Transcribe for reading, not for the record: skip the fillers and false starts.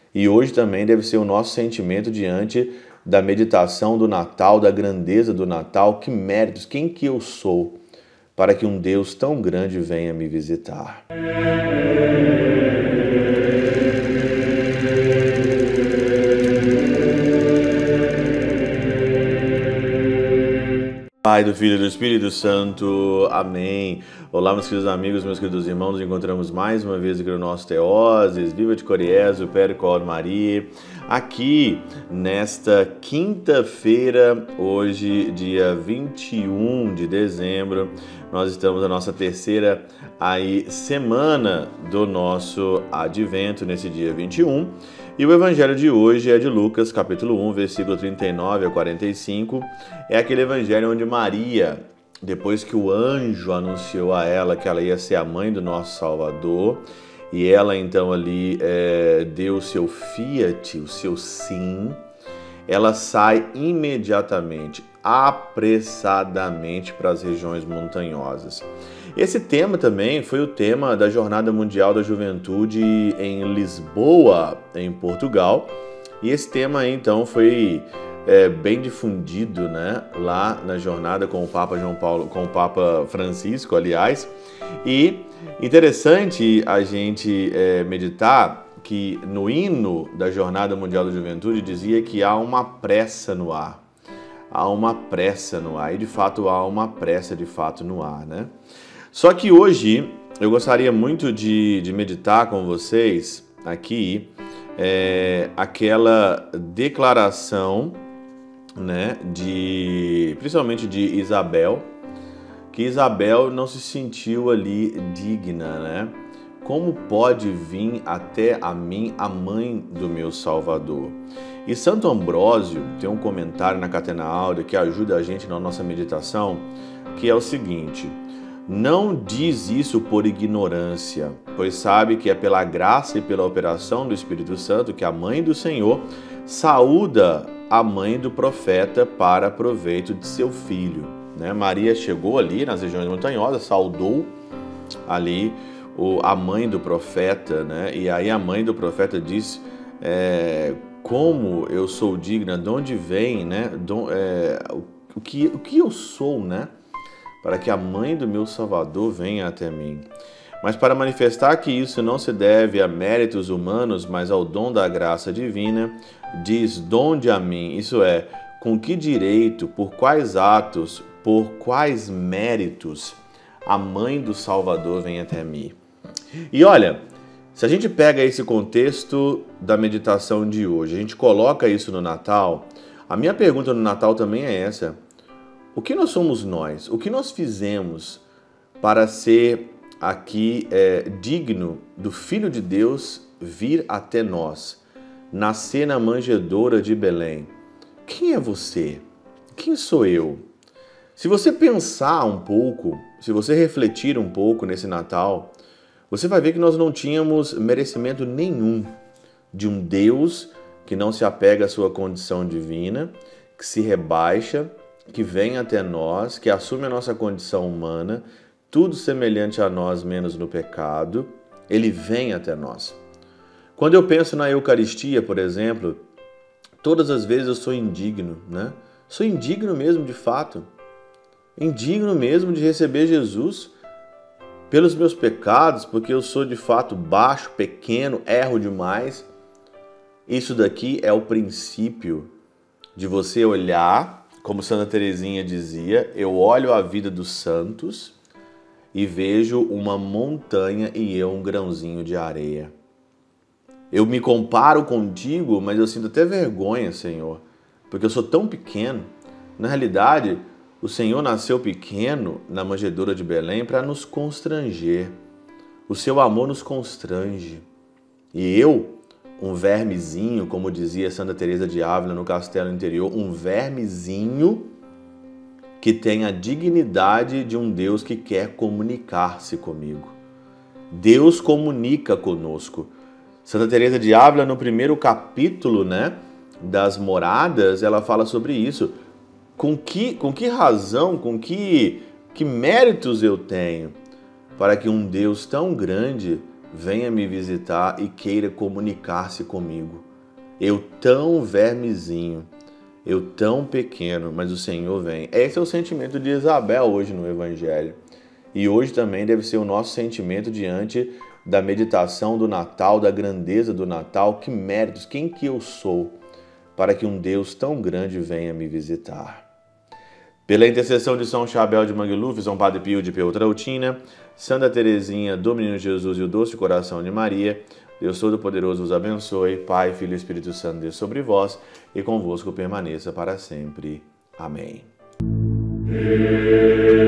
E hoje também deve ser o nosso sentimento diante da meditação do Natal, da grandeza do Natal, que méritos, quem que eu sou para que um Deus tão grande venha me visitar. Pai, do Filho e do Espírito Santo. Amém. Olá, meus queridos amigos, meus queridos irmãos. Nos encontramos mais uma vez aqui no nosso Teoses. Viva de Coriésio, Pericor Maria. Aqui, nesta quinta-feira, hoje, dia 21 de dezembro, nós estamos na nossa terceira semana do nosso advento, nesse dia 21. E o evangelho de hoje é de Lucas, capítulo 1, versículo 39 a 45. É aquele evangelho onde Maria, depois que o anjo anunciou a ela que ela ia ser a mãe do nosso Salvador, e ela então ali deu o seu fiat, o seu sim, ela sai imediatamente, apressadamente para as regiões montanhosas. Esse tema também foi o tema da Jornada Mundial da Juventude em Lisboa, em Portugal. E esse tema aí, então, foi bem difundido, né, lá na jornada com o Papa João Paulo, com o Papa Francisco, aliás. E interessante a gente meditar que no hino da Jornada Mundial da Juventude dizia que há uma pressa no ar. Há uma pressa no ar. E de fato há uma pressa de fato no ar, né? Só que hoje eu gostaria muito de meditar com vocês aqui aquela declaração, né, principalmente de Isabel, que Isabel não se sentiu ali digna, né? Como pode vir até a mim a mãe do meu Salvador? E Santo Ambrósio tem um comentário na Catena Áurea que ajuda a gente na nossa meditação, que é o seguinte: não diz isso por ignorância, pois sabe que é pela graça e pela operação do Espírito Santo que a mãe do Senhor saúda a mãe do profeta para proveito de seu filho. Né? Maria chegou ali nas regiões montanhosas, saudou ali a mãe do profeta, né? E aí a mãe do profeta diz, como eu sou digna, de onde vem, né? O que eu sou, né? Para que a mãe do meu Salvador venha até mim. Mas para manifestar que isso não se deve a méritos humanos, mas ao dom da graça divina, diz: donde a mim, isso é, com que direito, por quais atos, por quais méritos a mãe do Salvador vem até mim. E olha, se a gente pega esse contexto da meditação de hoje, a gente coloca isso no Natal, a minha pergunta no Natal também é essa: o que nós somos nós? O que nós fizemos para ser aqui digno do Filho de Deus vir até nós, nascer na manjedoura de Belém? Quem é você? Quem sou eu? Se você pensar um pouco, se você refletir um pouco nesse Natal, você vai ver que nós não tínhamos merecimento nenhum de um Deus que não se apega à sua condição divina, que se rebaixa, que vem até nós, que assume a nossa condição humana, tudo semelhante a nós, menos no pecado. Ele vem até nós. Quando eu penso na Eucaristia, por exemplo, todas as vezes eu sou indigno, né? Sou indigno mesmo, de fato. Indigno mesmo de receber Jesus pelos meus pecados, porque eu sou de fato baixo, pequeno, erro demais. Isso daqui é o princípio de você olhar, como Santa Teresinha dizia, eu olho a vida dos santos e vejo uma montanha e eu um grãozinho de areia. Eu me comparo contigo, mas eu sinto até vergonha, Senhor, porque eu sou tão pequeno. Na realidade, o Senhor nasceu pequeno na manjedoura de Belém para nos constranger. O seu amor nos constrange. E eu, um vermezinho, como dizia Santa Teresa de Ávila no Castelo Interior, um vermezinho que tem a dignidade de um Deus que quer comunicar-se comigo. Deus comunica conosco. Santa Teresa de Ávila, no primeiro capítulo, né, das moradas, ela fala sobre isso. Com que razão, com que méritos eu tenho para que um Deus tão grande venha me visitar e queira comunicar-se comigo. Eu tão vermezinho, eu tão pequeno, mas o Senhor vem. Esse é o sentimento de Isabel hoje no Evangelho. E hoje também deve ser o nosso sentimento diante da meditação do Natal, da grandeza do Natal. Que méritos, quem que eu sou para que um Deus tão grande venha me visitar? Pela intercessão de São Chabel de Mangluf, São Padre Pio de Pietrelcina, Santa Teresinha do Menino Jesus e o Doce Coração de Maria, Deus Todo-Poderoso os abençoe, Pai, Filho e Espírito Santo, Deus sobre vós e convosco permaneça para sempre. Amém.